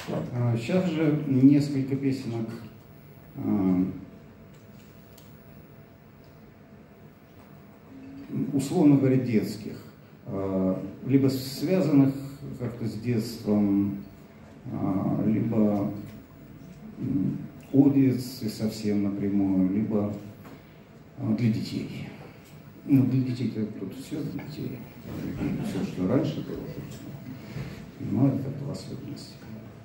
Сейчас же несколько песенок условно говоря, детских, либо связанных как-то с детством, либо о детстве совсем напрямую, либо для детей. Ну, для детей тут все для детей. Все, что раньше было, но это как-то в особенности.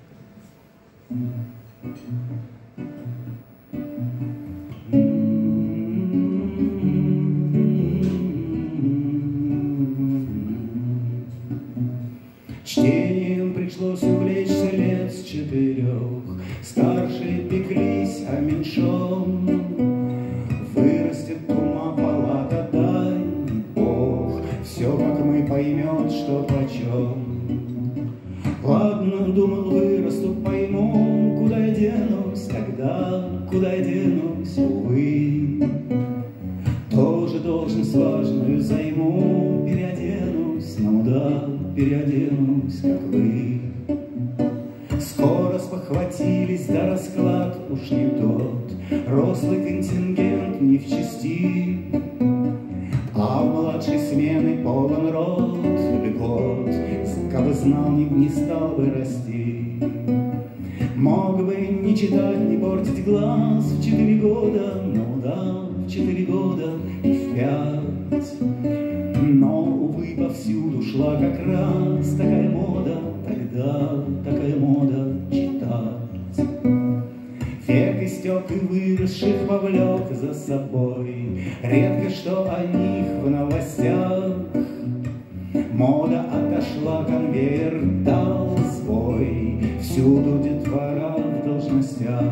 Чтением пришлось увлечься лет с 4. Старшие пеклись о меньшом. Вырастет ума палата, дай Бог. Все, как мы, поймет, что почем. Ладно, думал, вырасту, пойму, куда я денусь тогда, куда я денусь, увы. Тоже должность важную займу, переоденусь, ну да, переоденусь, как вы. Скоро спохватились, да расклад уж не тот, рослый контингент не в чести, а у младшей смены полон рот льгот, кабы знал, не стал бы расти. Мог бы не читать, не портить глаз в 4 года, ну да, в 4 года и в 5. Но, увы, повсюду шла как раз такая мода, тогда такая мода читать. Век истек и выросших повлек за собой, редко что о них в новостях. Мода отошла, конвейер дал свой, всюду детвора в должностях.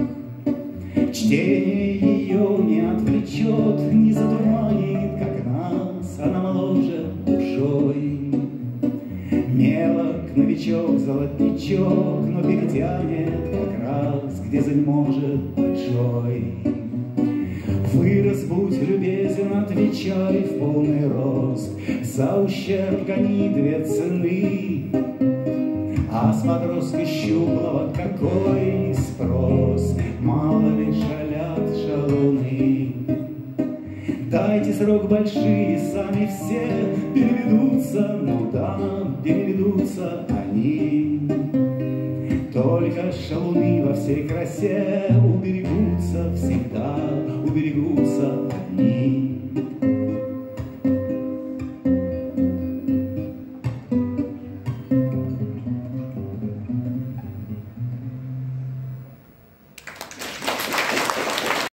Чтение ее не отвлечет, не затуманит, как нас, она моложе душой. Мелок, новичок, золотничок, но перетянет как раз, где может большой. Вырос, будь любезен, отвечай в полный рост, за ущерб гони 2 цены. А с подростка щуплого какой спрос, мало ли шалят шалуны. Дайте срок большие, сами все переведутся, ну да, переведутся они. Только шалуны во всей красе уберегутся всегда, уберегутся одни.